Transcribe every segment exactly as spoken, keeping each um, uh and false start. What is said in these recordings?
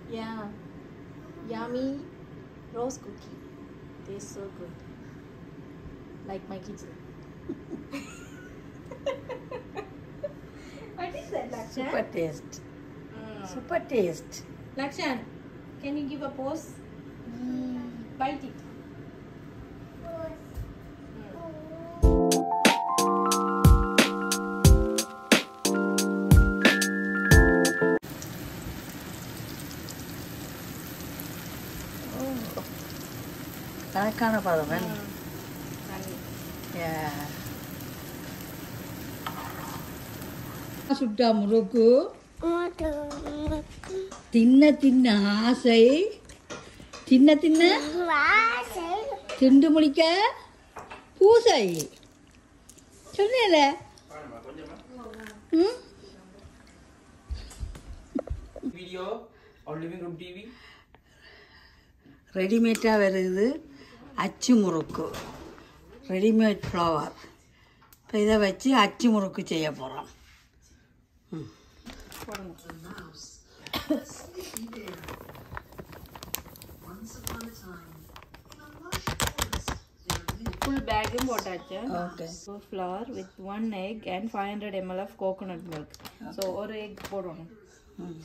Yeah, yummy rose cookie. Tastes so good. Like my kitchen. What is that, Lakshan? Super taste. Mm. Super taste. Lakshan, can you give a pose? Mm. Bite it. கணக்கான பதம் Mm. சுட்டா முறுக்கு தின்ன தின்ன ஆசை தின்ன தின்ன திண்டு முடிக்க பூசை சொன்னேல. ம் video on living room TV ரெடிமேடாக வருது அச்சு முறுக்கு, ரெடிமேட் ஃப்ளவர். இப்போ இதை வச்சு அச்சு முறுக்கு செய்ய போகிறோம். ம் Full bag in potato. Okay. So flour with one egg and five hundred milliliters of coconut milk. Okay. So one egg போடணும். ம்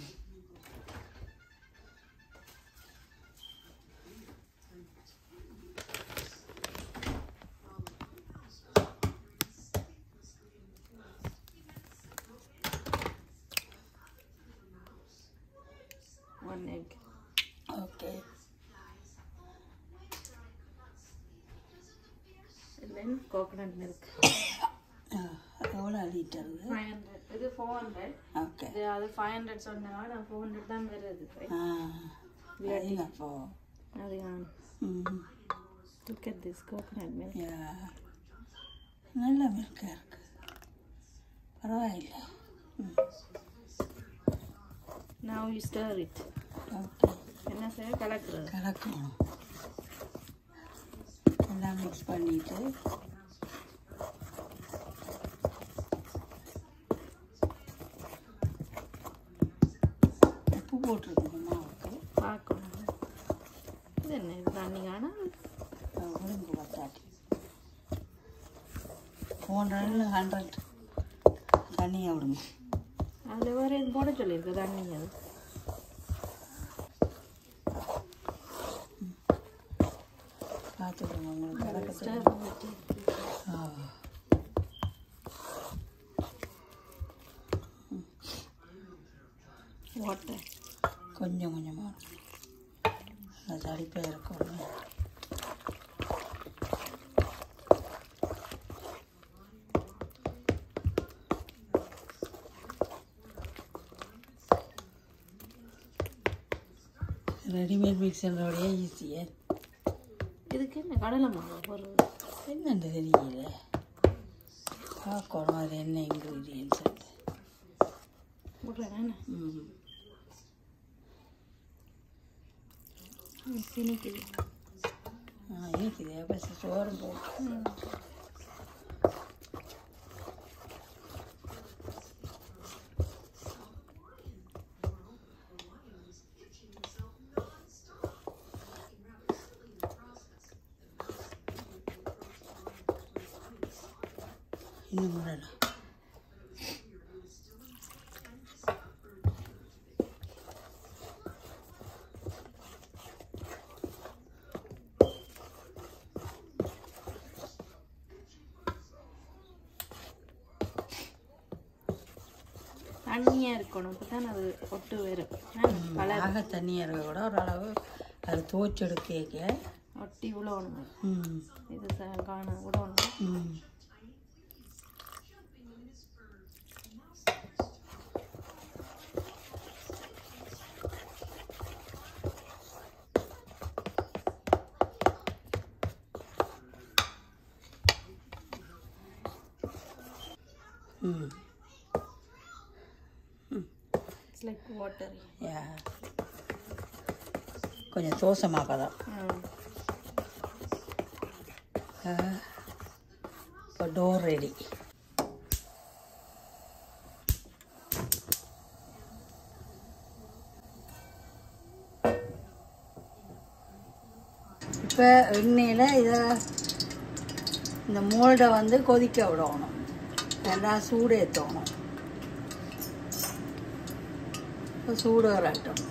One egg. Okay. And then coconut milk. எவ்வளோ லிட்டர்? five hundred. இது four hundred. Okay. இது அது five hundred சொன்னா நான் four hundred தான் வருது. ஆ அப்போ அதுதான். ம் Look at this coconut milk. யா நல்ல மில்காக இருக்கு, பரவாயில்லை. ம் Now you stir it. Okay. என்ன செய்ய கலக்குறது. கலக்கணும். எல்லாம் மிக்ஸ் பண்ணிட்டு உப்பு போட்டிருக்கணும் மாவுக்கு. பார்க்கணும். இது என்ன இது தண்ணி காணா உளுந்து பத்தாட்டி ஃபோர் ஹண்ட்ரட் ஹண்ட்ரட் தண்ணியாக விடுங்க. அதில் வேறு இது போட சொல்லியிருக்கு தண்ணி. அது பார்த்து விடுங்க உங்களுக்கு கலக்க stir பண்ணிட்டு. ஆ water. கொஞ்சம் கொஞ்சமாக அது தடிப்பாக இருக்கணும். ரெடிமேட் மிக்சரோடைய ஈஸியாக இதுக்கு என்ன கடலை மாவு போடுறது. என்னென்று தெரியல. பார்க்கணும் அது என்ன இன்க்ரீடியன்ஸ். போடுறேன் என்ன ம் திணிக்குது. ஆ இருக்குது. அப்போ சோறு போட்டு இன்னும் விடலாம். தண்ணியாக இருக்கணும். அப்போ தான் அது ஒட்டு வரும். ஆக தண்ணியாக இருக்க கூட ஓரளவு அது துவச்சி எடுக்க ஒட்டி விழணும். ம் இது காண விடணும். ம் ம் It's like water. யா கொஞ்சம் தோசமாக பதம். இப்போ டோர் ரெடி. இப்போ எண்ணெயில் இதை இந்த மோல்டை வந்து கொதிக்க விடணும், நல்லா சூடு ஏற்றணும். இப்போ சூடு வரட்டும்.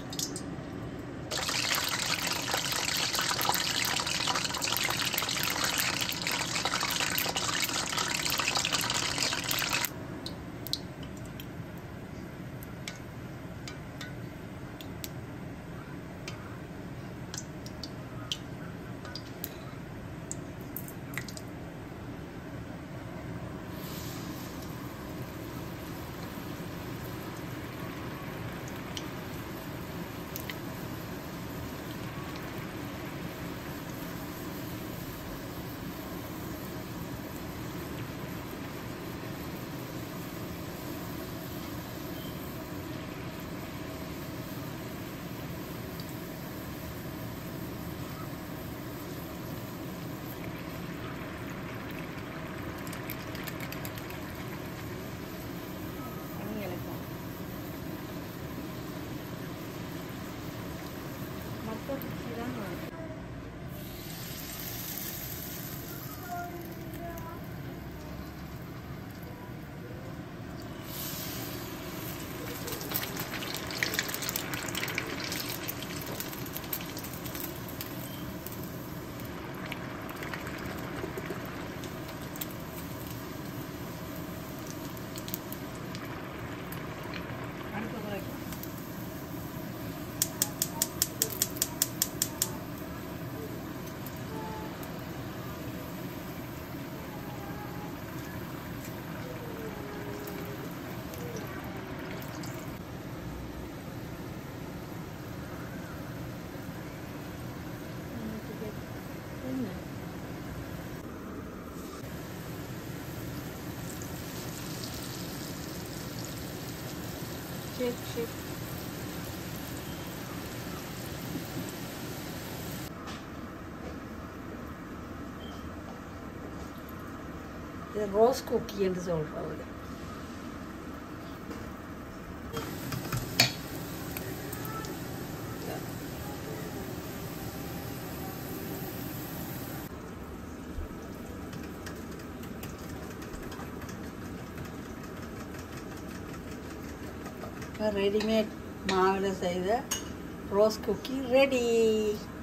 Shake, shake. இது ரோஸ் குக்கி என்று சொல்கிறது. ரெடிமேட் மாவில் செய்த ரோஸ் குக்கி ரெடி.